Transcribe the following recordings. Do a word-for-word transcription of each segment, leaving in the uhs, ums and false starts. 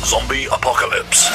Zombie Apocalypse.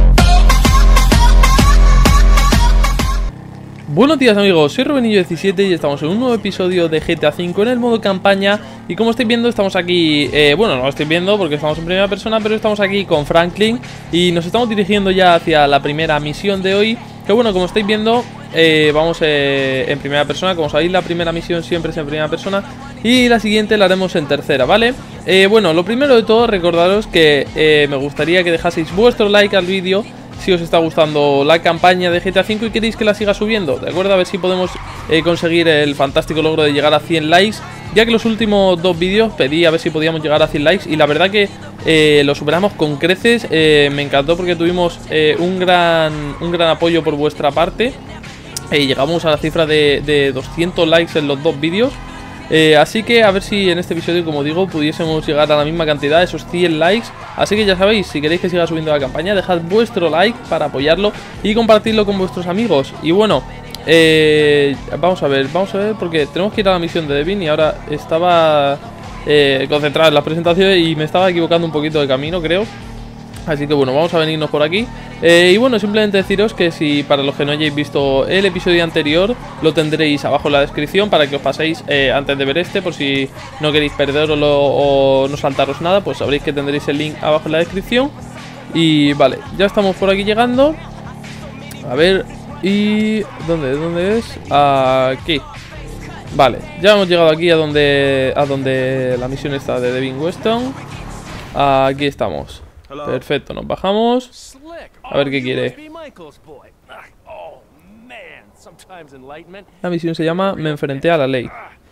Buenos días amigos, soy Rubenillo diecisiete y estamos en un nuevo episodio de G T A cinco en el modo campaña. Y como estáis viendo, estamos aquí, eh, bueno, no lo estáis viendo porque estamos en primera persona, pero estamos aquí con Franklin y nos estamos dirigiendo ya hacia la primera misión de hoy. Que bueno, como estáis viendo, eh, vamos eh, en primera persona. Como sabéis, la primera misión siempre es en primera persona y la siguiente la haremos en tercera, ¿vale? Eh, bueno, lo primero de todo, recordaros que eh, me gustaría que dejaseis vuestro like al vídeo si os está gustando la campaña de G T A cinco y queréis que la siga subiendo, ¿de acuerdo? A ver si podemos eh, conseguir el fantástico logro de llegar a cien likes, ya que los últimos dos vídeos pedí a ver si podíamos llegar a cien likes y la verdad que eh, lo superamos con creces. eh, Me encantó porque tuvimos eh, un, gran, un gran apoyo por vuestra parte. eh, Llegamos a la cifra de, de doscientos likes en los dos vídeos. Eh, así que a ver si en este episodio, como digo, pudiésemos llegar a la misma cantidad, esos cien likes. Así que ya sabéis, si queréis que siga subiendo la campaña, dejad vuestro like para apoyarlo y compartirlo con vuestros amigos. Y bueno, eh, vamos a ver, vamos a ver, porque tenemos que ir a la misión de Devin y ahora estaba eh, concentrado en las presentaciones y me estaba equivocando un poquito de camino, creo. Así que bueno, vamos a venirnos por aquí. eh, Y bueno, simplemente deciros que si para los que no hayáis visto el episodio anterior, lo tendréis abajo en la descripción para que os paséis eh, antes de ver este. Por si no queréis perderoslo o no saltaros nada, pues sabréis que tendréis el link abajo en la descripción. Y vale, ya estamos por aquí llegando. A ver, y... ¿Dónde? ¿Dónde es? Aquí. Vale, ya hemos llegado aquí a donde, a donde la misión está de Devin Weston. Aquí estamos. Perfecto, nos bajamos. A ver qué quiere. La misión se llama Me enfrenté a la ley.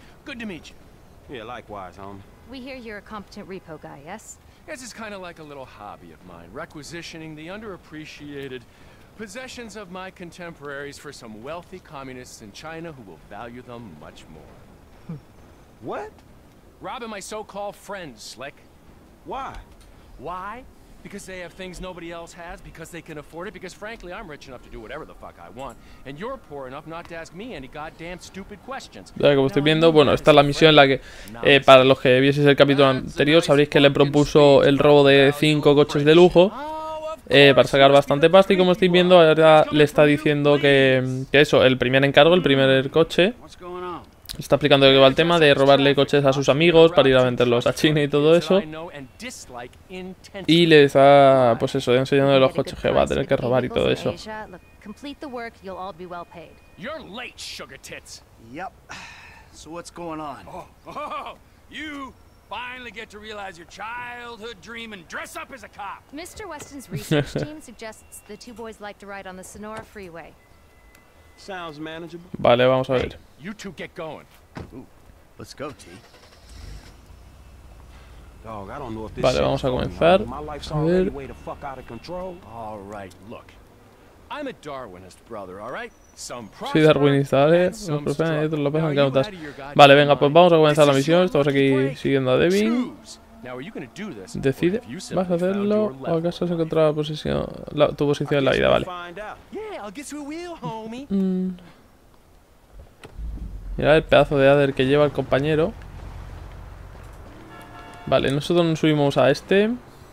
We hear you're a competent repo guy, yes? This is kind of like a little hobby of mine, requisitioning the underappreciated possessions of my contemporaries for some wealthy communists in China who will value them much more. What? Robbing my so-called friends, Slick. Why? Why? Because they have things nobody else has, because they can afford it, because frankly I'm rich enough to do whatever the fuck I want, and you're poor enough not to ask me any goddamn stupid questions. Ya, como estoy viendo, bueno, esta es la misión en la que, eh, para los que vieseis el capítulo anterior, sabréis que le propuso el robo de cinco coches de lujo eh, para sacar bastante pasta, y como estáis viendo ahora le está diciendo que, que eso, el primer encargo, el primer coche, está explicando de qué va el tema de robarle coches a sus amigos para ir a venderlos a China y todo eso. Y le está, pues eso, enseñando los coches que va a tener que robar y todo eso. You're late, sugar tits. Yep. So what's going on? Oh, oh, you finally get to realize your childhood dream and dress up as a cop. Mister Weston's research team suggests the two boys like to ride on the Sonora Freeway. Sounds manageable. Vale, vamos a ver. You two get going. Ooh, let's go, T. Dog, I don't know if this Vale, vamos a comenzar. My life's A already ver. way the fuck out of control. All right, look. I'm a Darwinist, brother, all right? Some Soy darwinista, ¿vale? Unos prosperan y otros lo pesan cautas. Vale, venga, pues vamos a comenzar la misión. Estamos aquí siguiendo a Devin. Decide, ¿vas a hacerlo o acaso has encontrado la posición, la, tu posición en la vida? Vale. Mm. Mira el pedazo de Adder que lleva el compañero. Vale, nosotros nos subimos a este.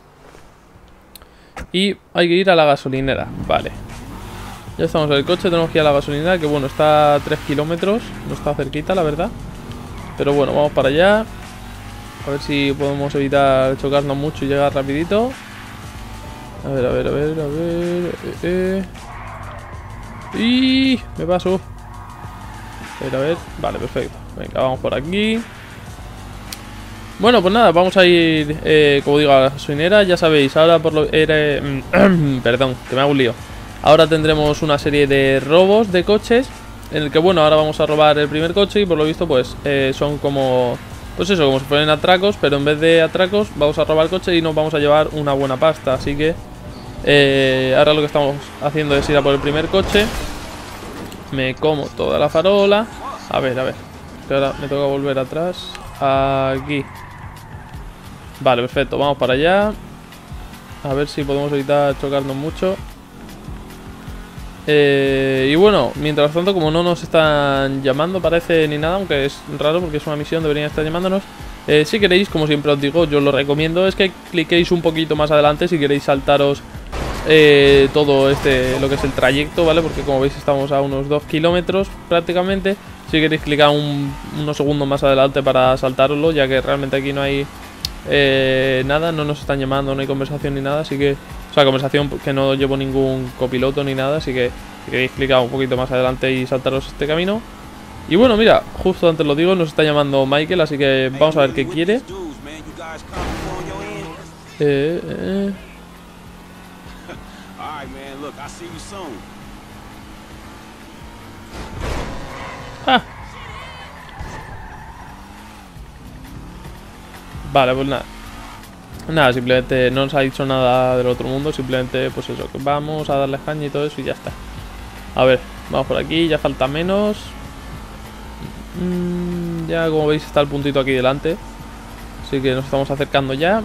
Y hay que ir a la gasolinera. Vale. Ya estamos en el coche, tenemos que ir a la gasolinera, que bueno, está a tres kilómetros. No está cerquita, la verdad. Pero bueno, vamos para allá. A ver si podemos evitar chocarnos mucho y llegar rapidito. A ver, a ver, a ver, a ver. Eh, eh. Y me paso. A ver, a ver. Vale, perfecto. Venga, vamos por aquí. Bueno, pues nada, vamos a ir, eh, como digo, a la gasolinera. Ya sabéis, ahora por lo... Eh, perdón, que me hago un lío. Ahora tendremos una serie de robos de coches, en el que, bueno, ahora vamos a robar el primer coche y por lo visto, pues, eh, son como... Pues eso, como si fueran atracos, pero en vez de atracos vamos a robar el coche y nos vamos a llevar una buena pasta. Así que eh, ahora lo que estamos haciendo es ir a por el primer coche. Me como toda la farola. A ver, a ver, que ahora me toca volver atrás. Aquí. Vale, perfecto, vamos para allá. A ver si podemos evitar chocarnos mucho. Eh, y bueno, mientras tanto, como no nos están llamando, parece, ni nada, aunque es raro porque es una misión, deberían estar llamándonos. Eh, si queréis, como siempre os digo, yo lo recomiendo es que cliquéis un poquito más adelante si queréis saltaros eh, todo este, lo que es el trayecto, ¿vale? Porque como veis estamos a unos dos kilómetros prácticamente. Si queréis clicar un, unos segundos más adelante para saltaroslo, ya que realmente aquí no hay eh, nada, no nos están llamando, no hay conversación ni nada, así que... O sea, conversación que no llevo ningún copiloto ni nada, así que si queréis clicar un poquito más adelante y saltaros este camino. Y bueno, mira, justo antes lo digo, nos está llamando Michael, así que vamos a ver qué quiere. Eh, eh. Ah. Vale, pues nada. Nada, simplemente no nos ha dicho nada del otro mundo. Simplemente, pues eso, que vamos a darle caña y todo eso y ya está. A ver, vamos por aquí, ya falta menos. mm, Ya como veis está el puntito aquí delante. Así que nos estamos acercando ya.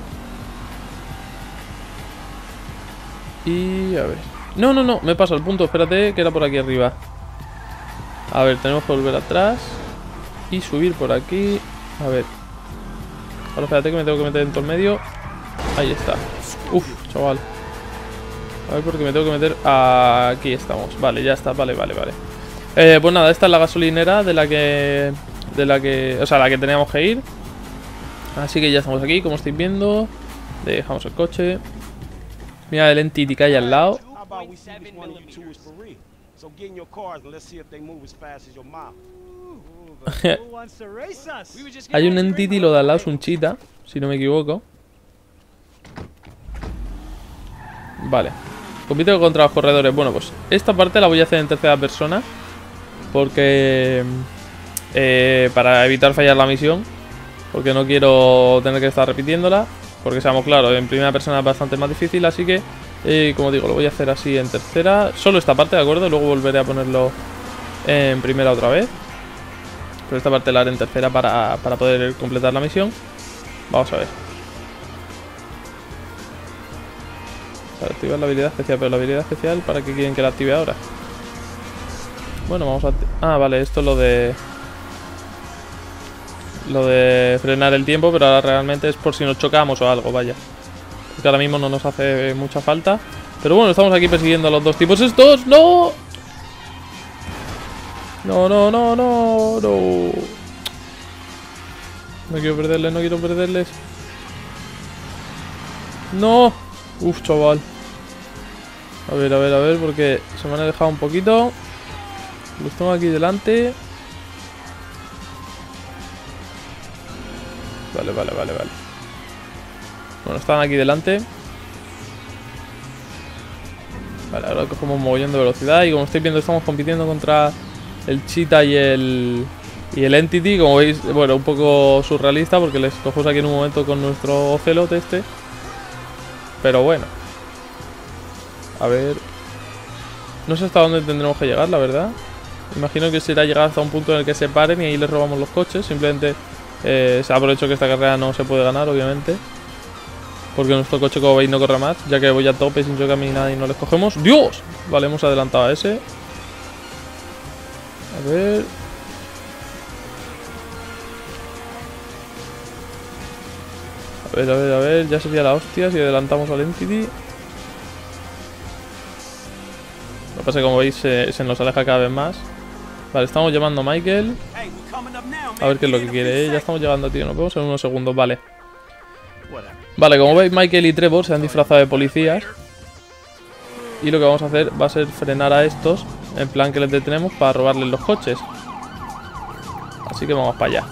Y a ver. No, no, no, me paso el punto, espérate, que era por aquí arriba. A ver, tenemos que volver atrás y subir por aquí. A ver. Ahora espérate que me tengo que meter en todo el medio. Ahí está. Uf, chaval. A ver, porque me tengo que meter. Aquí estamos. Vale, ya está. Vale, vale, vale. Eh, pues nada, esta es la gasolinera de la que. De la que. O sea, la que teníamos que ir. Así que ya estamos aquí, como estáis viendo. Dejamos el coche. Mira el Entity que hay al lado. Hay un Entity, lo de al lado es un Cheetah, si no me equivoco. Vale. Compite contra los corredores. Bueno, pues esta parte la voy a hacer en tercera persona. Porque... Eh, para evitar fallar la misión. Porque no quiero tener que estar repitiéndola. Porque seamos claros, en primera persona es bastante más difícil. Así que, eh, como digo, lo voy a hacer así en tercera. Solo esta parte, ¿de acuerdo? Luego volveré a ponerlo en primera otra vez. Pero esta parte la haré en tercera para, para poder completar la misión. Vamos a ver. Para activar la habilidad especial. Pero la habilidad especial, ¿para qué quieren que la active ahora? Bueno, vamos a... Ah, vale, esto es lo de... Lo de frenar el tiempo, pero ahora realmente es por si nos chocamos o algo, vaya. Porque ahora mismo no nos hace mucha falta. Pero bueno, estamos aquí persiguiendo a los dos tipos estos. ¡No! No, no, no, no, no. No quiero perderles, no quiero perderles. No. Uf, chaval. A ver, a ver, a ver, porque se me han alejado un poquito. Los tengo aquí delante. Vale, vale, vale, vale. Bueno, están aquí delante. Vale, ahora cogemos un mogollón de velocidad. Y como estáis viendo, estamos compitiendo contra el Cheetah y el y el Entity. Como veis, bueno, un poco surrealista porque les cogemos aquí en un momento con nuestro Ocelot este. Pero bueno. A ver. No sé hasta dónde tendremos que llegar, la verdad. Imagino que será llegar hasta un punto en el que se paren y ahí les robamos los coches. Simplemente eh, se ha por hecho que esta carrera no se puede ganar, obviamente. Porque nuestro coche, como veis, no corre más. Ya que voy a tope sin chocar ni nada y no les cogemos. ¡Dios! Vale, hemos adelantado a ese. A ver. A ver, a ver, a ver. Ya sería la hostia si adelantamos al Entity. Lo que pasa es que, como veis, se, se nos aleja cada vez más. Vale, estamos llamando a Michael. A ver qué es lo que quiere. ¿eh? Ya estamos llegando, tío. Nos vemos en unos segundos. Vale. Vale, como veis, Michael y Trevor se han disfrazado de policías. Y lo que vamos a hacer va a ser frenar a estos. En plan que les detenemos para robarles los coches. Así que vamos para allá.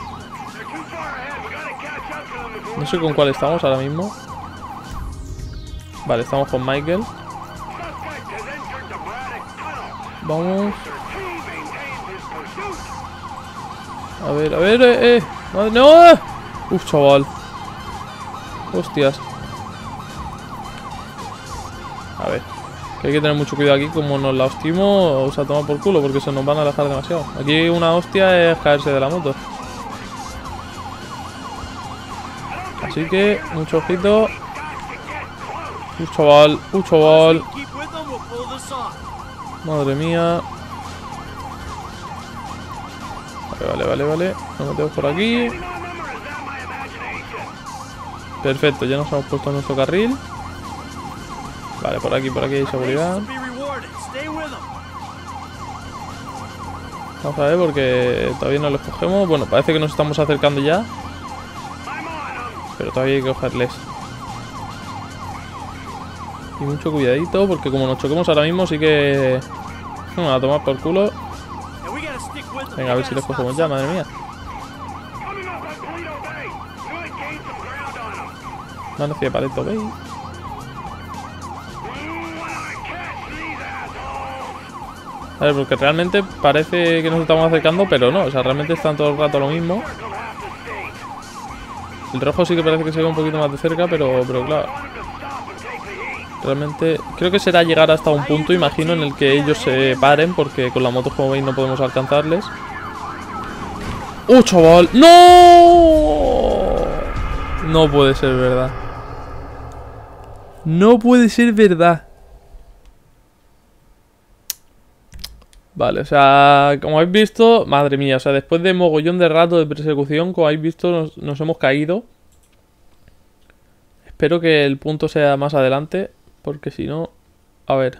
No sé con cuál estamos ahora mismo. Vale, estamos con Michael. Vamos. A ver, a ver, eh, eh. Madre, no. Uf, chaval. Hostias. A ver. Que hay que tener mucho cuidado aquí. Como nos la hostimo, o sea, toma por culo, porque se nos van a alejar demasiado. Aquí una hostia es caerse de la moto. Así que, mucho ojito. Uf, chaval, uf, chaval. Madre mía. Vale, vale, vale, vale. Nos metemos por aquí. Perfecto, ya nos hemos puesto en nuestro carril. Vale, por aquí, por aquí hay seguridad. Vamos a ver porque todavía no los cogemos. Bueno, parece que nos estamos acercando ya. Pero todavía hay que cogerles. Y mucho cuidadito porque como nos choquemos ahora mismo sí que... A tomar por culo. Venga, a ver si los cogemos ya, madre mía. Mano hacia paleto, ¿veis? A ver, porque realmente parece que nos estamos acercando, pero no, o sea, realmente están todo el rato lo mismo. El rojo sí que parece que se ve un poquito más de cerca, pero, pero claro. Realmente creo que será llegar hasta un punto, imagino, en el que ellos se paren, porque con la moto, como veis, no podemos alcanzarles. ¡Uh, chaval! ¡No! No puede ser verdad. No puede ser verdad. Vale, o sea, como habéis visto, madre mía, o sea, después de mogollón de rato de persecución, como habéis visto, nos, nos hemos caído. Espero que el punto sea más adelante, porque si no... A ver.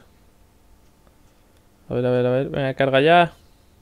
A ver, a ver, a ver. Venga, carga ya.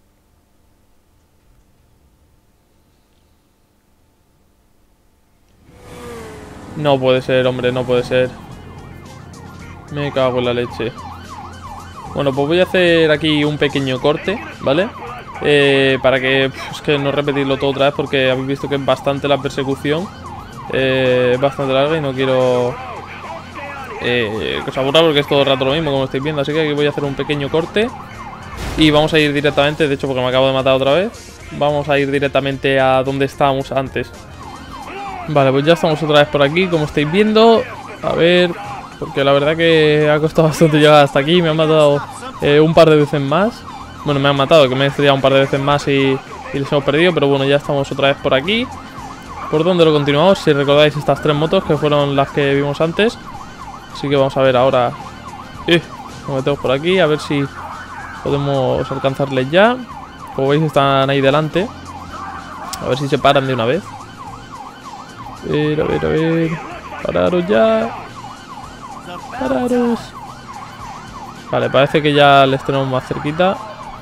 No puede ser, hombre, no puede ser. Me cago en la leche. Bueno, pues voy a hacer aquí un pequeño corte, ¿vale? Eh, para que, pues, que no repetirlo todo otra vez, porque habéis visto que es bastante la persecución. Eh, es bastante larga y no quiero eh, que os aburra porque es todo el rato lo mismo, como estáis viendo. Así que aquí voy a hacer un pequeño corte. Y vamos a ir directamente, de hecho porque me acabo de matar otra vez, vamos a ir directamente a donde estábamos antes. Vale, pues ya estamos otra vez por aquí, como estáis viendo. A ver... Porque la verdad que ha costado bastante llegar hasta aquí. Me han matado eh, un par de veces más. Bueno, me han matado, que me he estrellado un par de veces más y, y les hemos perdido. Pero bueno, ya estamos otra vez por aquí. ¿Por dónde lo continuamos? Si recordáis estas tres motos, que fueron las que vimos antes. Así que vamos a ver ahora. Eh, nos metemos por aquí, a ver si podemos alcanzarles ya. Como veis, están ahí delante. A ver si se paran de una vez. A ver, a ver, a ver. Pararos ya. Pararos. Vale, parece que ya les tenemos más cerquita.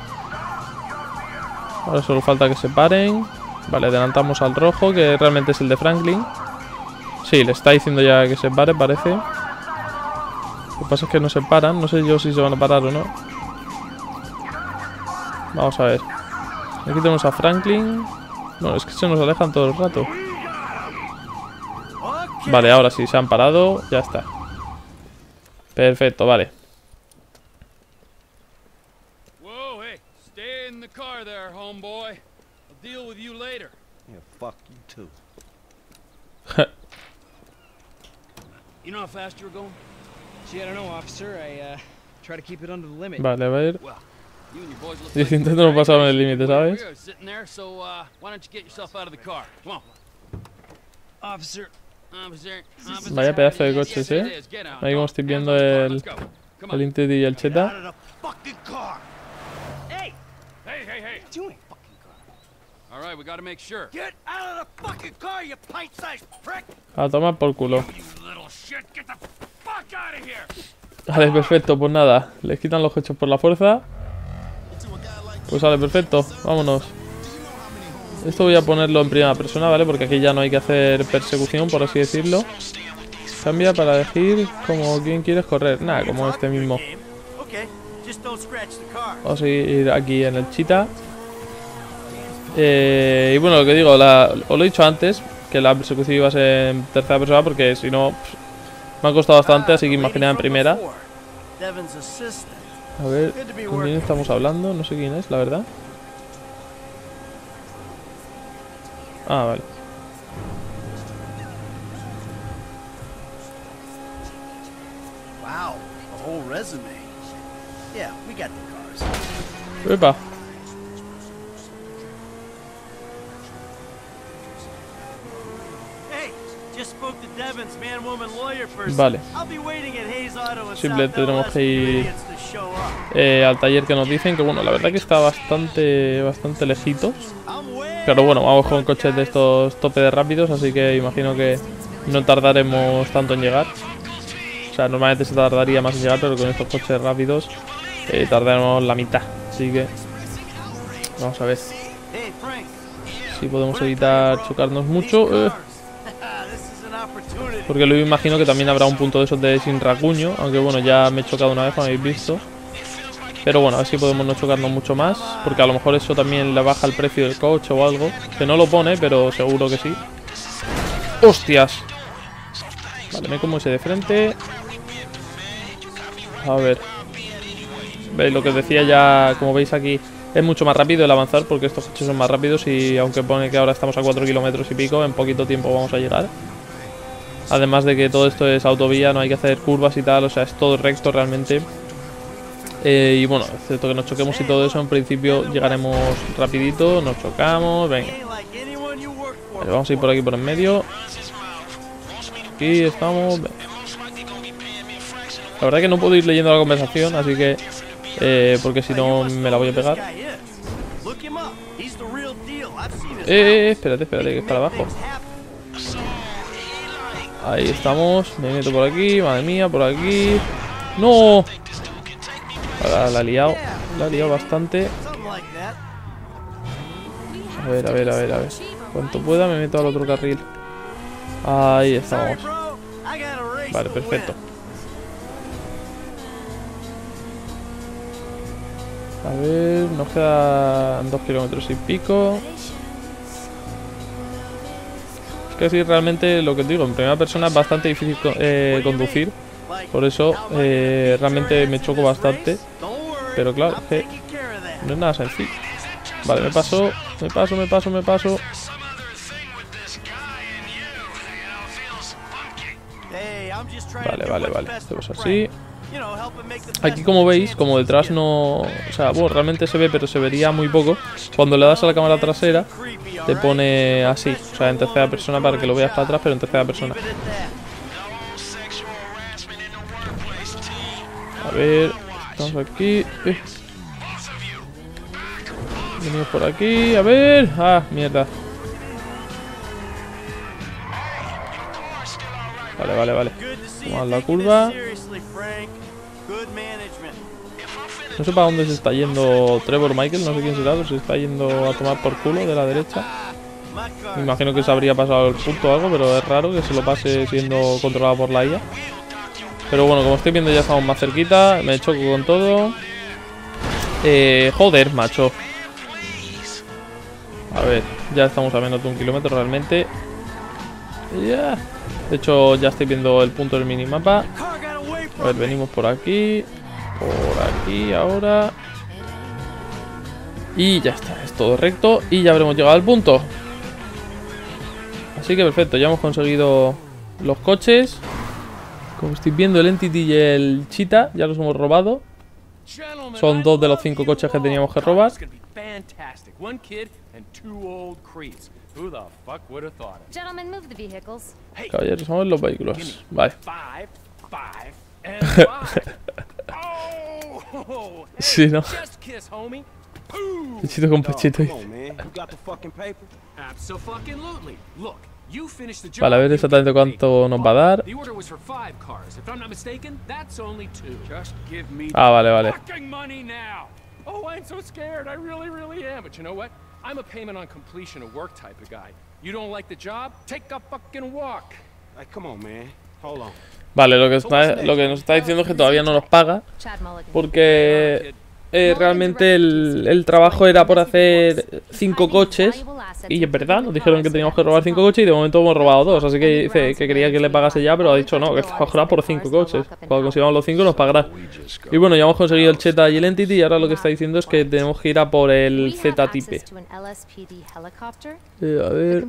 Ahora solo falta que se paren. Vale, adelantamos al rojo, que realmente es el de Franklin. Sí, le está diciendo ya que se pare, parece. Lo que pasa es que no se paran. No sé yo si se van a parar o no. Vamos a ver. Aquí tenemos a Franklin. No, es que se nos alejan todo el rato. Vale, ahora sí, se han parado. Ya está. Perfecto, vale. Whoa, hey, stay in the car there, homeboy. I'll deal with you later. Yeah, fuck you too. You know how fast you were going? Gee, I don't know, officer. I uh try to keep it under the limit. Vale, a ver. Well, you and your boys look Sí, like intento no pasar el límite, ¿sabes? we were sitting there, so uh, why don't you get yourself out of the car? Come on. Officer, Officer, officer. Vaya pedazo de coches, Yes, ¿eh? it is. Get out. Ahí como estoy Hands viendo on the car, el, let's go. Come el on. Inti y el Out Cheta. of the fucking car. hey, Hey, hey, hey. what are you doing? Fucking car. All right, we gotta make sure. Get out of the fucking car, you pint-sized prick. A tomar por culo. You little shit, get the fuck out of here. Vale, perfecto, pues nada. Les quitan los coches por la fuerza. Pues vale, perfecto, vámonos. Esto voy a ponerlo en primera persona, ¿vale? Porque aquí ya no hay que hacer persecución, por así decirlo. Cambia para elegir como quien quieres correr. Nada, como este mismo. Okay, just don't scratch the car. Vamos a ir aquí en el Cheetah. Eh, y bueno, lo que digo, la, os lo he dicho antes, que la persecución iba a ser en tercera persona, porque si no, pff, me ha costado bastante, así que imaginad en primera. Devin's assistant. A ver, ¿con quién estamos hablando? No sé quién es, la verdad. Ah, vale. Wow, a whole resume. Yeah, we got the cars. Epa. Hey, just spoke to Devin's man-woman lawyer person. Vale. I'll be waiting at Hayes Auto in Simplemente South tenemos L S que ir Ingredients to show up. eh, al taller que nos dicen que, bueno, la verdad que está bastante, bastante lejitos. I'm way Pero bueno, vamos con coches de estos tope de rápidos, así que imagino que no tardaremos tanto en llegar. O sea, normalmente se tardaría más en llegar, pero con estos coches rápidos eh, tardaremos la mitad. Así que vamos a ver si podemos evitar chocarnos mucho. Eh. Porque luego imagino que también habrá un punto de esos de sin racuño. Aunque bueno, ya me he chocado una vez, como habéis visto. Pero bueno, a ver si podemos no chocarnos mucho más. Porque a lo mejor eso también le baja el precio del coche o algo. Que no lo pone, pero seguro que sí. ¡Hostias! Vale, me como ese de frente. A ver. Veis lo que os decía ya, como veis aquí, es mucho más rápido el avanzar porque estos coches son más rápidos y aunque pone que ahora estamos a cuatro kilómetros y pico, en poquito tiempo vamos a llegar. Además de que todo esto es autovía, no hay que hacer curvas y tal, o sea, es todo recto realmente. Eh, y bueno, excepto que nos choquemos y todo eso, en principio llegaremos rapidito, nos chocamos, venga. Vale, vamos a ir por aquí por en medio. Aquí estamos, venga. La verdad que no puedo ir leyendo la conversación, así que... Eh, porque si no me la voy a pegar. Eh, espérate, espérate, que es para abajo. Ahí estamos, me meto por aquí, madre mía, por aquí. ¡No! Ahora la he liado, la he liado bastante. A ver, a ver, a ver, a ver. Cuanto pueda me meto al otro carril. Ahí estamos. Vale, perfecto. A ver, nos quedan dos kilómetros y pico. Es que sí, realmente lo que os digo, en primera persona es bastante difícil eh, conducir. Por eso eh, realmente me choco bastante. Pero claro, es que no es nada sencillo. Vale, me paso, me paso, me paso, me paso. Vale, vale, vale. Hacemos así. Aquí como veis, como detrás no... O sea, bueno, realmente se ve, pero se vería muy poco. Cuando le das a la cámara trasera, te pone así. O sea, en tercera persona para que lo veas para atrás, pero en tercera persona. A ver, estamos aquí. Eh. Venimos por aquí, a ver. Ah, mierda. Vale, vale, vale. Tomamos la curva. No sé para dónde se está yendo Trevor Michael, no sé quién será, pero se está yendo a tomar por culo de la derecha. Me imagino que se habría pasado el punto o algo, pero es raro que se lo pase siendo controlado por la I A. Pero bueno, como estoy viendo ya estamos más cerquita, me choco con todo. Eh, joder, macho. A ver, ya estamos a menos de un kilómetro realmente. Ya. De hecho, ya estoy viendo el punto del minimapa. A ver, venimos por aquí. Por aquí ahora. Y ya está, es todo recto. Y ya habremos llegado al punto. Así que perfecto, ya hemos conseguido los coches. Como estáis viendo, el Entity y el Cheetah ya los hemos robado. Son dos de los cinco coches que teníamos que robar. Caballeros, vamos en los vehículos. Vale. Sí, ¿no? Pechito con pechito. Vale, a ver exactamente cuánto nos va a dar. Ah, vale, vale. Vale, lo que, está, lo que nos está diciendo es que todavía no nos paga. Porque eh, realmente el, el trabajo era por hacer cinco coches. Y es verdad, nos dijeron que teníamos que robar cinco coches y de momento hemos robado dos. Así que dice que quería que le pagase ya, pero ha dicho no, que el trabajo era por cinco coches. Cuando consigamos los cinco nos pagará. Y bueno, ya hemos conseguido el Cheetah y el Entity. Y ahora lo que está diciendo es que tenemos que ir a por el Z-Type. Eh, a ver.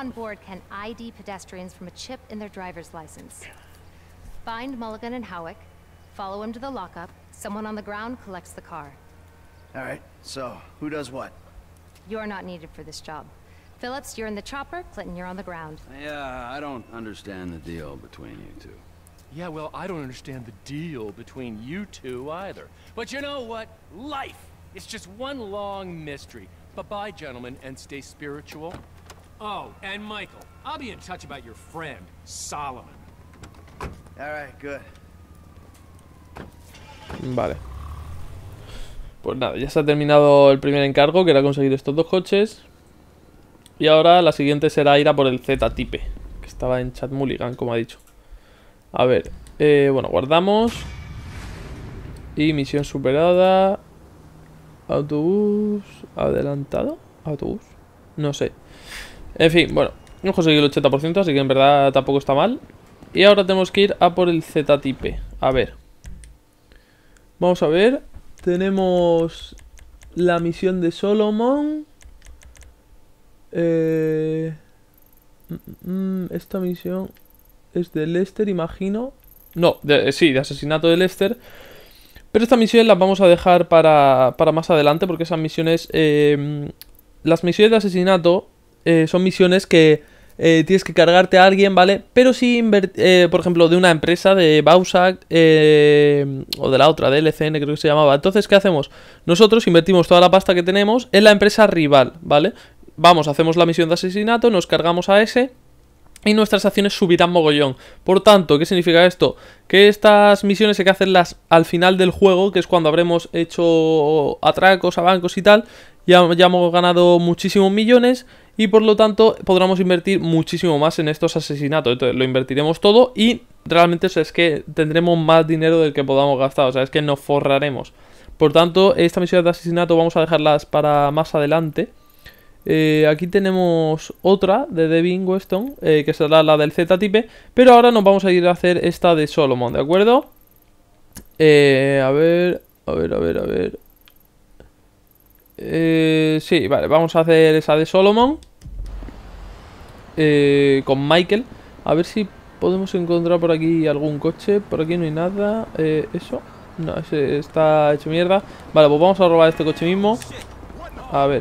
Find Mulligan and Howick, follow him to the lockup. Someone on the ground collects the car. All right, so who does what? You're not needed for this job. Phillips, you're in the chopper. Clinton, you're on the ground. Yeah, I don't understand the deal between you two. Yeah, well, I don't understand the deal between you two either. But you know what? Life is just one long mystery. Bye-bye, gentlemen, and stay spiritual. Oh, and Michael, I'll be in touch about your friend, Solomon. All right, good. Vale. Pues nada, ya se ha terminado el primer encargo, que era conseguir estos dos coches. Y ahora la siguiente será ir a por el Z-Type, que estaba en Chat Mulligan, como ha dicho. A ver, eh, bueno, guardamos. Y misión superada. Autobús adelantado. Autobús, no sé. En fin, bueno, hemos conseguido el ochenta por ciento, así que en verdad tampoco está mal. Y ahora tenemos que ir a por el Z-Type. A ver. Vamos a ver. Tenemos la misión de Solomon. Eh... Esta misión es de Lester, imagino. No, de, sí, de asesinato de Lester. Pero esta misión las vamos a dejar para, para más adelante, porque esas misiones... Eh, las misiones de asesinato eh, son misiones que eh, tienes que cargarte a alguien, ¿vale? Pero si, eh, por ejemplo, de una empresa, de Bausac, eh, o de la otra, de L C N creo que se llamaba. Entonces, ¿qué hacemos? Nosotros invertimos toda la pasta que tenemos en la empresa rival, ¿vale? Vamos, hacemos la misión de asesinato, nos cargamos a ese... y nuestras acciones subirán mogollón. Por tanto, ¿qué significa esto? Que estas misiones hay que hacerlas al final del juego, que es cuando habremos hecho atracos a bancos y tal. Ya, ya hemos ganado muchísimos millones y por lo tanto podremos invertir muchísimo más en estos asesinatos. Entonces lo invertiremos todo y realmente o sea, es que tendremos más dinero del que podamos gastar. O sea, es que nos forraremos. Por tanto, esta misión de asesinato vamos a dejarlas para más adelante. Eh, aquí tenemos otra de Devin Weston, eh, que será la del Z-Type. Pero ahora nos vamos a ir a hacer esta de Solomon, ¿de acuerdo? Eh, a ver, a ver, a ver, a ver. Eh, sí, vale, vamos a hacer esa de Solomon. Eh, con Michael. A ver si podemos encontrar por aquí algún coche. Por aquí no hay nada. Eh, ¿Eso? No, ese está hecho mierda. Vale, pues vamos a robar este coche mismo. A ver.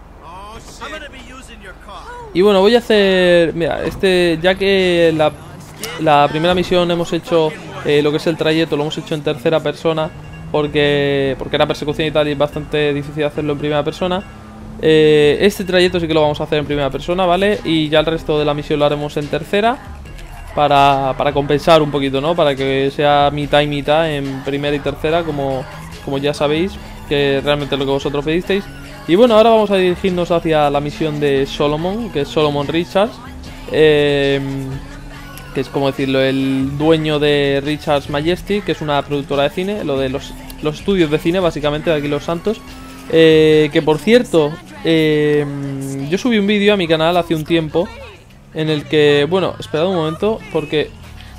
Y bueno, voy a hacer... Mira, este... Ya que la, la primera misión hemos hecho eh, lo que es el trayecto, lo hemos hecho en tercera persona. Porque, porque era persecución y tal y es bastante difícil hacerlo en primera persona. eh, Este trayecto sí que lo vamos a hacer en primera persona, ¿vale? Y ya el resto de la misión lo haremos en tercera. Para, para compensar un poquito, ¿no? Para que sea mitad y mitad en primera y tercera, como, como ya sabéis, que realmente es lo que vosotros pedisteis. Y bueno, ahora vamos a dirigirnos hacia la misión de Solomon, que es Solomon Richards, eh, que es como decirlo, el dueño de Richards Majestic, que es una productora de cine, lo de los, los estudios de cine, básicamente, de aquí Los Santos. eh, Que por cierto, eh, yo subí un vídeo a mi canal hace un tiempo en el que, bueno, esperad un momento, porque...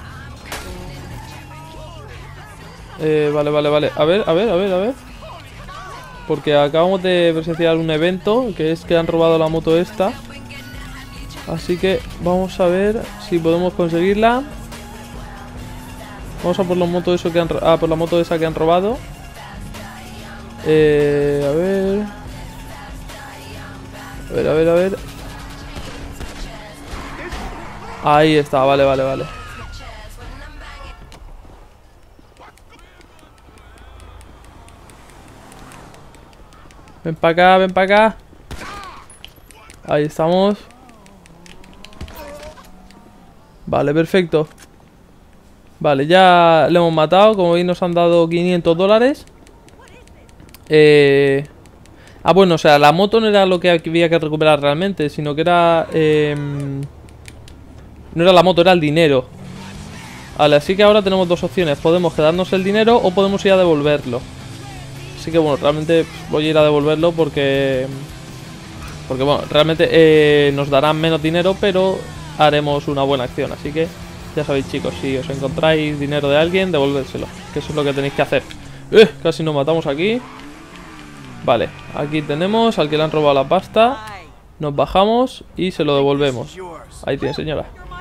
Eh, vale, vale, vale, a ver, a ver, a ver, a ver. Porque acabamos de presenciar un evento, que es que han robado la moto esta. Así que vamos a ver si podemos conseguirla. Vamos a por la moto eso que han, ah, por la moto esa que han robado. Eh, a ver. A ver, a ver, a ver. Ahí está, vale, vale, vale. Ven para acá, ven para acá. Ahí estamos. Vale, perfecto. Vale, ya le hemos matado. Como veis nos han dado quinientos dólares. Eh... Ah, bueno, o sea, la moto no era lo que había que recuperar realmente, sino que era... Eh... No era la moto, era el dinero. Vale, así que ahora tenemos dos opciones. Podemos quedarnos el dinero o podemos ir a devolverlo. Así que bueno, realmente voy a ir a devolverlo porque... Porque bueno, realmente eh, nos darán menos dinero, pero haremos una buena acción. Así que ya sabéis, chicos, si os encontráis dinero de alguien, devolvérselo, que eso es lo que tenéis que hacer. eh, Casi nos matamos aquí. Vale, aquí tenemos al que le han robado la pasta. Nos bajamos y se lo devolvemos. Ahí tiene, señora.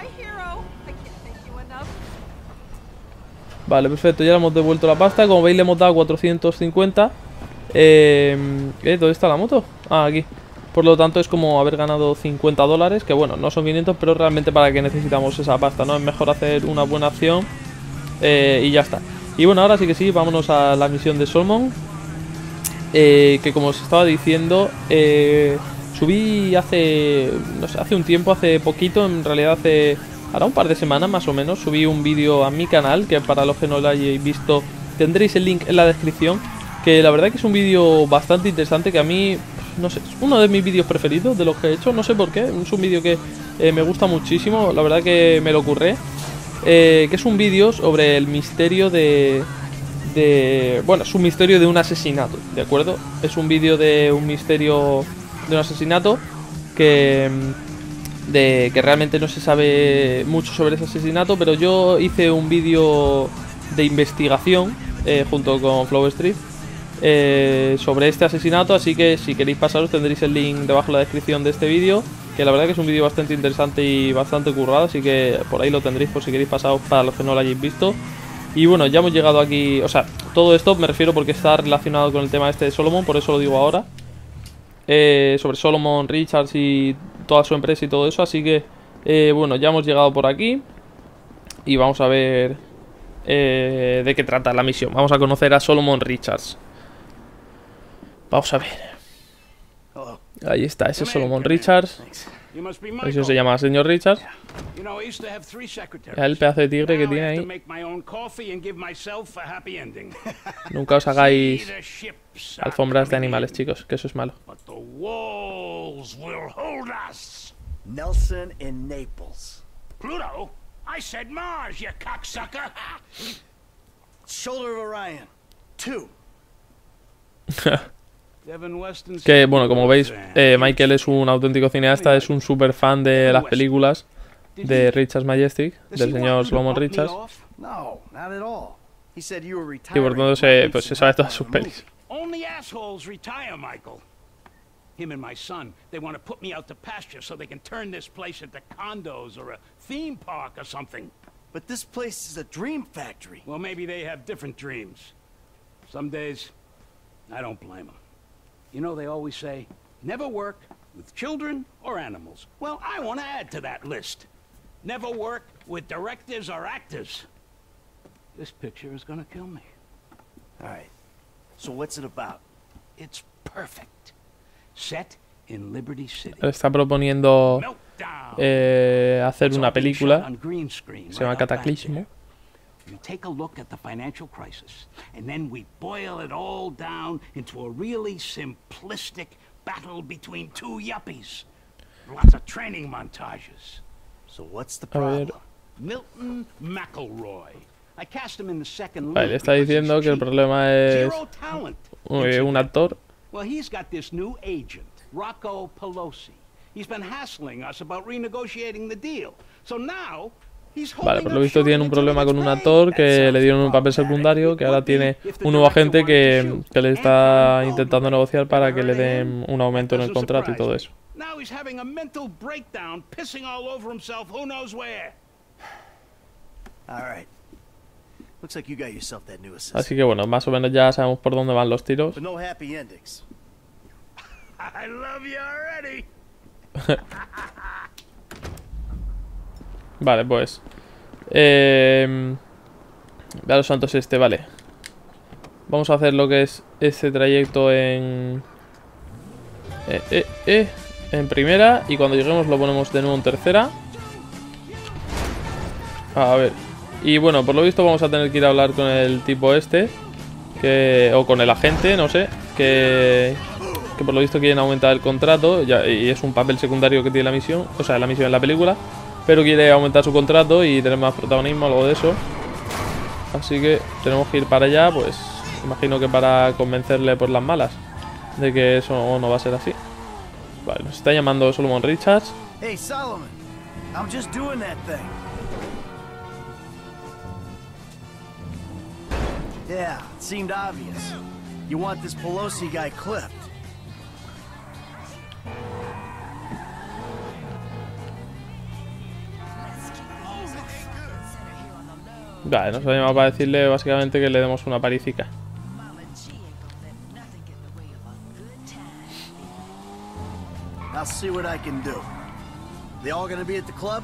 Vale, perfecto, ya le hemos devuelto la pasta. Como veis le hemos dado cuatrocientos cincuenta. eh, ¿eh? ¿Dónde está la moto? Ah, aquí. Por lo tanto es como haber ganado cincuenta dólares. Que bueno, no son quinientos, pero realmente para qué necesitamos esa pasta, ¿no? Es mejor hacer una buena acción eh, y ya está. Y bueno, ahora sí que sí, vámonos a la misión de Solomon. eh, Que como os estaba diciendo, eh, Subí hace, no sé, hace un tiempo, hace poquito, en realidad hace, ahora un par de semanas más o menos, subí un vídeo a mi canal, que para los que no lo hayáis visto tendréis el link en la descripción, que la verdad que es un vídeo bastante interesante, que a mí, no sé, es uno de mis vídeos preferidos de los que he hecho, no sé por qué, es un vídeo que eh, me gusta muchísimo, la verdad que me lo curré, eh, que es un vídeo sobre el misterio de... de bueno, es un misterio de un asesinato, ¿de acuerdo? Es un vídeo de un misterio... de un asesinato que de que realmente no se sabe mucho sobre ese asesinato, pero yo hice un vídeo de investigación eh, junto con Flow Street eh, sobre este asesinato, así que si queréis pasaros tendréis el link debajo en la descripción de este vídeo, que la verdad que es un vídeo bastante interesante y bastante currado, así que por ahí lo tendréis por si queréis pasaros para los que no lo hayáis visto. Y bueno, ya hemos llegado aquí, o sea, todo esto me refiero porque está relacionado con el tema este de Solomon, por eso lo digo ahora. Eh, sobre Solomon Richards y toda su empresa y todo eso, así que eh, bueno, ya hemos llegado por aquí y vamos a ver eh, de qué trata la misión. Vamos a conocer a Solomon Richards. Vamos a ver. Ahí está, ese es Solomon Richards. Eso se llama señor Richards. El pedazo de tigre que tiene ahí. Nunca os hagáis alfombras de animales, chicos, que eso es malo. Nelson in Naples. Pluto? I said Mars, you cocksucker. Shoulder of Orion. Two. Que bueno, como veis, eh, Michael es un auténtico cineasta, es un super fan de las películas de Richards Majestic, del señor Solomon Richards. No, not at all. He said you were Y por tanto se, pues, se sabe todas sus pelis. Only assholes retire, Michael. Him and my son, they want to put me out to pasture so they can turn this place into condos or a theme park or something. But this place is a dream factory. Well, maybe they have different dreams. Some days, I don't blame them. You know, they always say, never work with children or animals. Well, I want to add to that list. Never work with directors or actors. This picture is going to kill me. All right. So what's it about? It's perfect. Set in Liberty City. Él está proponiendo eh, hacer una película que se llama Cataclismo. You take a look at the financial crisis, and then we boil it all down into a really simplistic battle between two yuppies. Lots of training montages. So what's the problem? Milton McElroy. I cast him in the second Vale, le está diciendo que el problema es eh, un actor. Well, he's got this new agent, Rocco Pelosi. He's been hassling us about renegotiating the deal. So now Vale, por lo visto tiene un problema con un actor que le dieron un papel secundario, que ahora tiene un nuevo agente que, que le está intentando negociar para que le den un aumento en el contrato y todo eso. Así que bueno, más o menos ya sabemos por dónde van los tiros. Vale, pues eh, Vea los santos este, vale. Vamos a hacer lo que es ese trayecto en eh, eh, eh, en primera. Y cuando lleguemos lo ponemos de nuevo en tercera. A ver. Y bueno, por lo visto vamos a tener que ir a hablar con el tipo este que, o con el agente, no sé, que, que por lo visto quieren aumentar el contrato ya, y es un papel secundario que tiene la misión. O sea, la misión en la película, pero quiere aumentar su contrato y tener más protagonismo, algo de eso. Así que tenemos que ir para allá, pues imagino que para convencerle por las malas de que eso no va a ser así. Vale, nos está llamando Solomon Richards. Hey Solomon, I'm just doing that thing. Yeah, it seemed obvious. You want this Pelosi guy clipped. Vale, nos ha llamado para decirle básicamente que le demos una paricica. I'll see what I can do. They all gonna be at the club?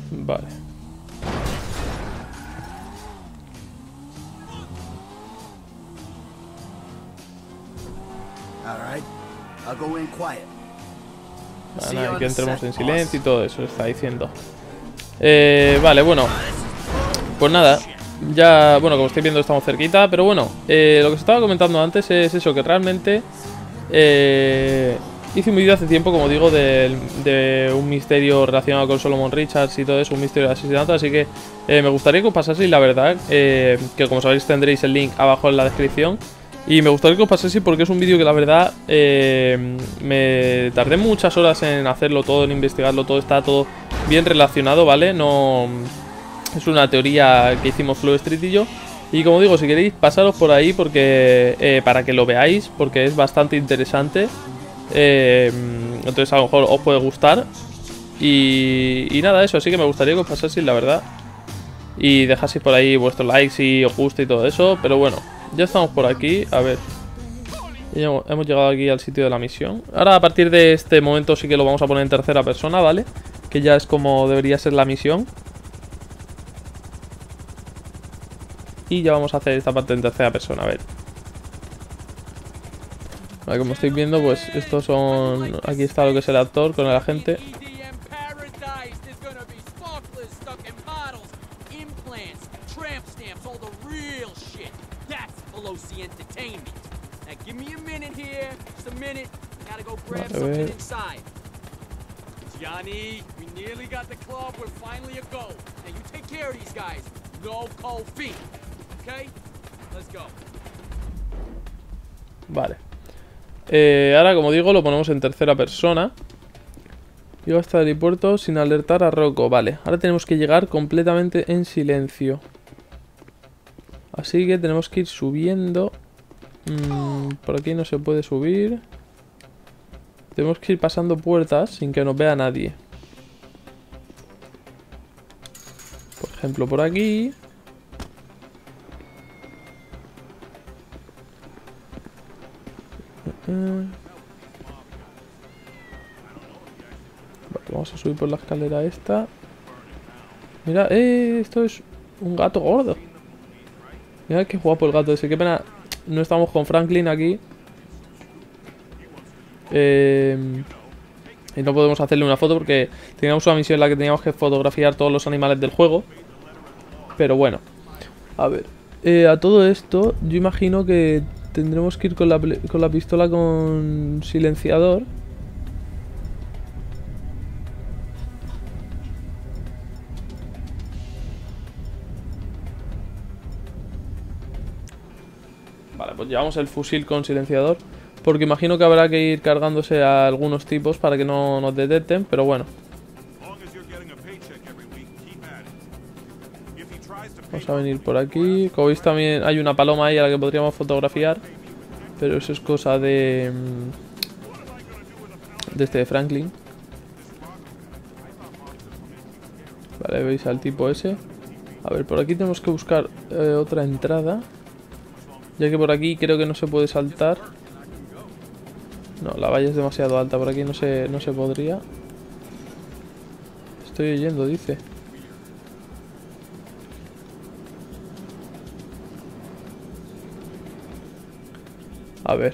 Vale. go in quiet. Vale, nada, que entremos en silencio y todo eso, está diciendo. Eh, vale, bueno. Pues nada, ya, bueno, como estáis viendo estamos cerquita, pero bueno, eh, lo que os estaba comentando antes es eso, que realmente eh, hice un vídeo hace tiempo, como digo, de, de un misterio relacionado con Solomon Richards y todo eso, un misterio de asesinato, así que eh, me gustaría que os pasaseis, la verdad, eh, que como sabéis tendréis el link abajo en la descripción. Y me gustaría que os pasaseis porque es un vídeo que la verdad eh, me tardé muchas horas en hacerlo todo, en investigarlo todo, está todo bien relacionado, ¿vale? No... Es una teoría que hicimos Flow Street y yo. Y como digo, si queréis pasaros por ahí porque eh, para que lo veáis, porque es bastante interesante. eh, Entonces a lo mejor os puede gustar. Y, y nada, eso, así que me gustaría que os pasaseis, la verdad. Y dejaseis por ahí vuestros likes si os gusta y todo eso. Pero bueno, ya estamos por aquí, a ver. Ya hemos llegado aquí al sitio de la misión. Ahora a partir de este momento sí que lo vamos a poner en tercera persona, ¿vale? Que ya es como debería ser la misión. Y ya vamos a hacer esta parte en tercera persona, a ver. Vale, como estáis viendo, pues estos son... Aquí está lo que es el actor con el agente. Vale, a ver. Johnny, we nearly got the club. We're finally a go. Now you take care of these guys. No cold feet. Okay? Let's go. Vale. Eh, ahora, como digo, lo ponemos en tercera persona. Llego hasta el aeropuerto sin alertar a Rocco. Vale, ahora tenemos que llegar completamente en silencio. Así que tenemos que ir subiendo. Mm, por aquí no se puede subir. Tenemos que ir pasando puertas sin que nos vea nadie. Por ejemplo, por aquí. Vale, vamos a subir por la escalera esta. Mira, eh, esto es un gato gordo. Mira qué guapo el gato ese. Qué pena, no estamos con Franklin aquí. Eh, y no podemos hacerle una foto porque teníamos una misión en la que teníamos que fotografiar todos los animales del juego. Pero bueno, a ver, eh, a todo esto yo imagino que tendremos que ir con la, con la pistola con silenciador. Vale, pues llevamos el fusil con silenciador. Porque imagino que habrá que ir cargándose a algunos tipos para que no nos detecten, pero bueno. Vamos a venir por aquí. Como veis también hay una paloma ahí a la que podríamos fotografiar. Pero eso es cosa de... De este de Franklin. Vale, veis al tipo ese. A ver, por aquí tenemos que buscar eh, otra entrada. Ya que por aquí creo que no se puede saltar. No, la valla es demasiado alta, por aquí no se, no se podría. Estoy oyendo, dice. A ver.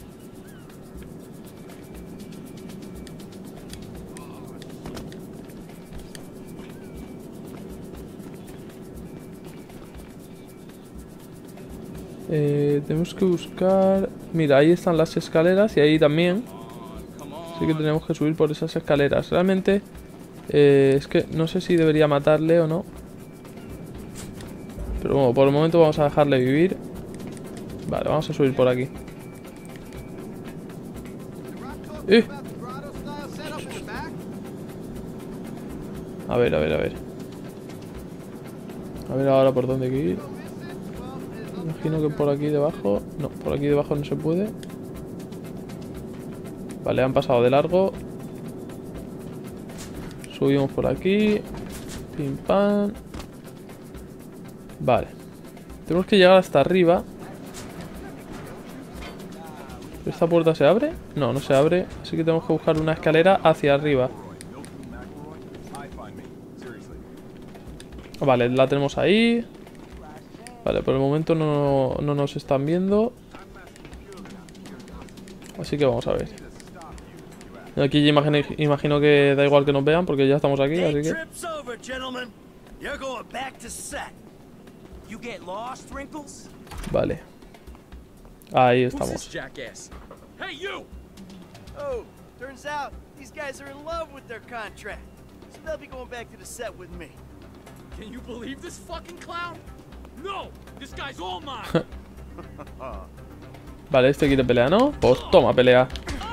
Eh, tenemos que buscar... Mira, ahí están las escaleras y ahí también. Así que tenemos que subir por esas escaleras. Realmente eh, es que no sé si debería matarle o no. Pero bueno, por el momento vamos a dejarle vivir. Vale, vamos a subir por aquí. ¡Eh! A ver, a ver, a ver. A ver ahora por dónde hay que ir. Imagino que por aquí debajo... No, por aquí debajo no se puede. Vale, han pasado de largo. Subimos por aquí. Pim pam. Vale. Tenemos que llegar hasta arriba. ¿Esta puerta se abre? No, no se abre. Así que tenemos que buscar una escalera hacia arriba. Vale, la tenemos ahí. Vale, por el momento no, no nos están viendo. Así que vamos a ver. Aquí ya imagino, imagino que da igual que nos vean porque ya estamos aquí, Day así que... trip's over, gentlemen. You're going back to set. You get lost, Wrinkles? Vale. Ahí Who's this estamos. jackass? Hey, you! Oh, turns out these guys are in love with their contract. So they'll be going back to the set with me. Can you believe this fucking clown? No! This guy's all mine! Vale, este quiere pelea, ¿no? Pues toma, pelea.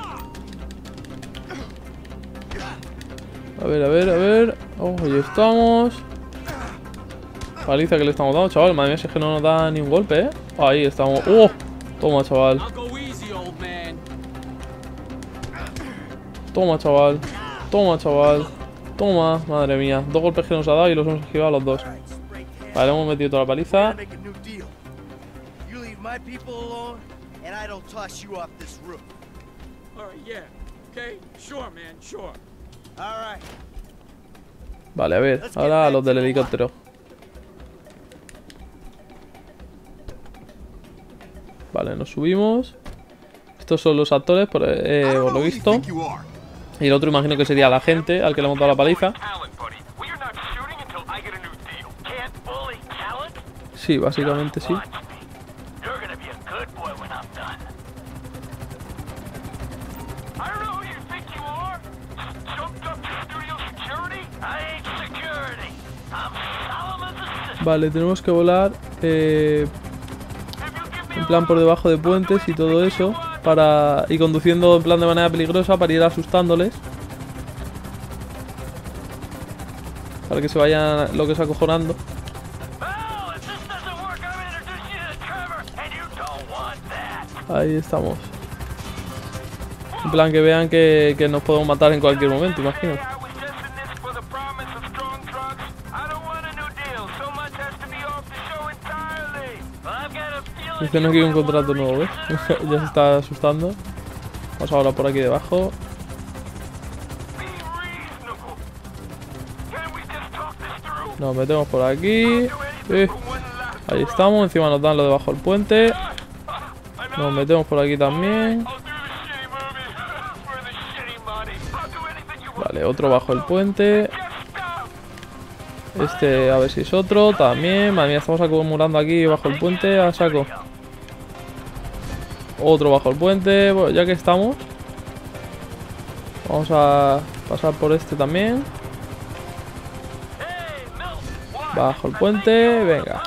A ver, a ver, a ver. Oh, ahí estamos. Paliza que le estamos dando, chaval. Madre mía, si es que no nos da ni un golpe, ¿eh? Ahí estamos. ¡Oh! Toma, chaval. I'll go easy, old man. Toma, chaval. Toma, chaval. Toma, madre mía. Dos golpes que nos ha dado y los hemos esquivado a los dos. Vale, hemos metido toda la paliza. Make a new deal. You leave my people alone, and I don't toss you off this roof. All right, yeah. Okay? Sure, man, sure. All right. Vale, a ver. Ahora los del helicóptero. Vale, nos subimos. Estos son los actores, por, eh, por lo visto. Y el otro imagino que sería la gente al que le hemos dado la paliza. Sí, básicamente sí. Vale, tenemos que volar eh, en plan por debajo de puentes y todo eso para y conduciendo en plan de manera peligrosa para ir asustándoles, para que se vayan lo que es acojonando. Ahí estamos. En plan que vean que, que nos podemos matar en cualquier momento, imagino. Dice no quiero un contrato nuevo, ¿ves? Ya se está asustando. Vamos ahora por aquí debajo. Nos metemos por aquí. Eh, ahí estamos, encima nos dan lo debajo del puente. Nos metemos por aquí también. Vale, otro bajo el puente. Este, a ver si es otro también. Madre mía, estamos acumulando aquí bajo el puente a saco. Otro bajo el puente. Bueno, ya que estamos, vamos a pasar por este también. Bajo el puente, venga.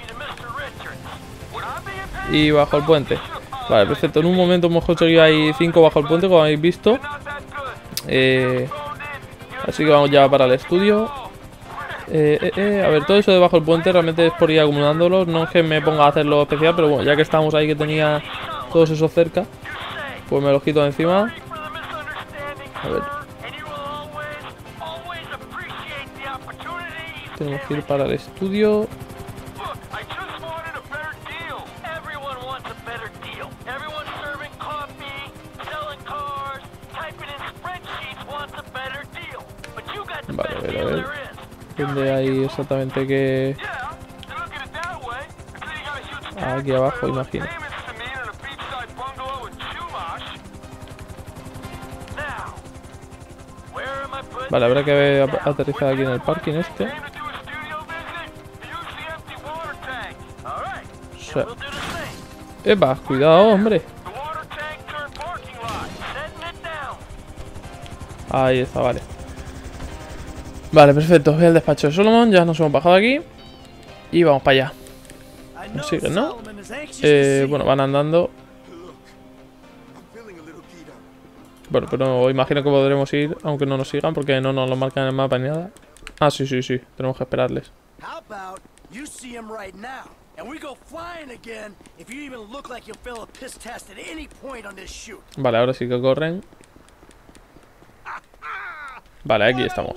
Y bajo el puente. Vale, perfecto. En un momento hemos conseguido ahí cinco bajo el puente, como habéis visto. Eh, así que vamos ya para el estudio. Eh, eh, eh, a ver, todo eso de bajo el puente realmente es por ir acumulándolos. No es que me ponga a hacerlo especial, pero bueno, ya que estamos ahí que tenía todos esos cerca, pues me los quito de encima. A ver. Tenemos que ir para el estudio. Vale, a ver, a ver. ¿Dónde hay exactamente que...? Aquí abajo, imagino. Vale, habrá que aterrizar aquí en el parking este. O sea. ¡Epa! Cuidado, hombre. Ahí está, vale. Vale, perfecto. Voy al despacho de Solomon. Ya nos hemos bajado aquí. Y vamos para allá. Nos siguen, ¿no? Eh, bueno, van andando. Bueno, pero imagino que podremos ir, aunque no nos sigan, porque no nos lo marcan en el mapa ni nada. Ah, sí, sí, sí. Tenemos que esperarles. Vale, ahora sí que corren. Vale, aquí estamos.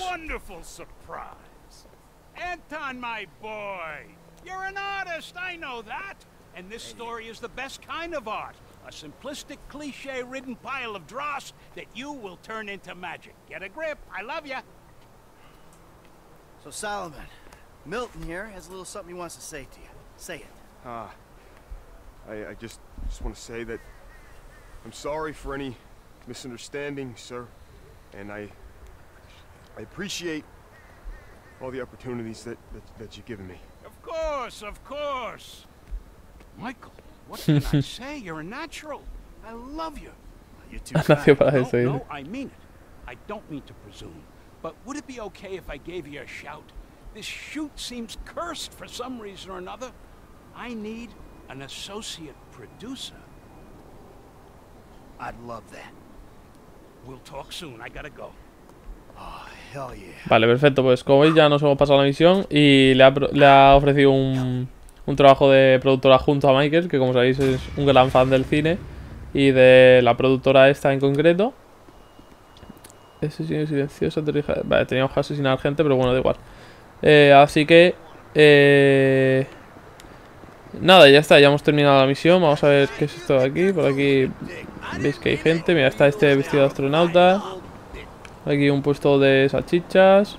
Anton, my boy, you're an artist, I know that. And this story is the best kind of art. A simplistic, cliche-ridden pile of dross that you will turn into magic. Get a grip. I love ya. So, Solomon, Milton here has a little something he wants to say to you. Say it. Ah, uh, I, I just, just want to say that I'm sorry for any misunderstanding, sir. and I I appreciate all the opportunities that that, that you've given me. Of course, of course. Michael, what can I say? You're a natural. I love you. You're too Nació para no, eso, dice. no, I mean it. I don't mean to presume, but would it be okay if I gave you a shout? This shoot seems cursed for some reason or another. I need an associate producer. I'd love that. We'll talk soon. I gotta go. Oh, hell yeah. Vale, perfecto, pues como veis ya nos hemos pasado la misión y le ha, le ha ofrecido un, un trabajo de productora junto a Michael, que como sabéis es un gran fan del cine y de la productora esta en concreto. Asesino silencioso, vale, teníamos que asesinar gente, pero bueno, da igual. Eh, así que eh, nada, ya está, ya hemos terminado la misión. Vamos a ver qué es esto de aquí. Por aquí veis que hay gente. Mira, está este vestido de astronauta. Aquí un puesto de salchichas.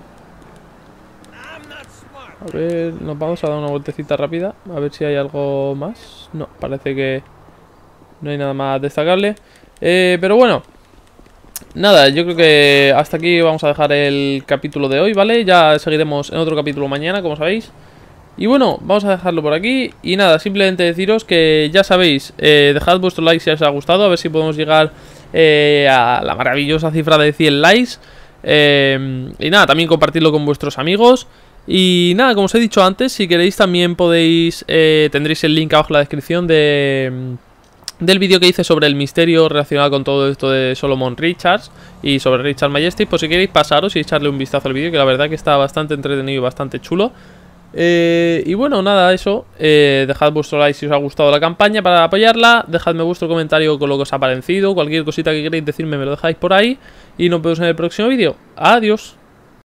A ver, nos vamos a dar una vueltecita rápida. A ver si hay algo más. No, parece que no hay nada más destacable. eh, Pero bueno, nada, yo creo que hasta aquí vamos a dejar el capítulo de hoy, ¿vale? Ya seguiremos en otro capítulo mañana, como sabéis. Y bueno, vamos a dejarlo por aquí. Y nada, simplemente deciros que ya sabéis, eh, dejad vuestro like si os ha gustado. A ver si podemos llegar eh, a la maravillosa cifra de cien likes. eh, Y nada, también compartirlo con vuestros amigos. Y nada, como os he dicho antes, si queréis también podéis, eh, tendréis el link abajo en la descripción de... del vídeo que hice sobre el misterio relacionado con todo esto de Solomon Richards y sobre Richard Majestic. Pues si queréis pasaros y echarle un vistazo al vídeo, que la verdad que está bastante entretenido y bastante chulo. eh, Y bueno, nada, eso. eh, Dejad vuestro like si os ha gustado la campaña para apoyarla. Dejadme vuestro comentario con lo que os ha parecido. Cualquier cosita que queréis decirme me lo dejáis por ahí. Y nos vemos en el próximo vídeo. Adiós.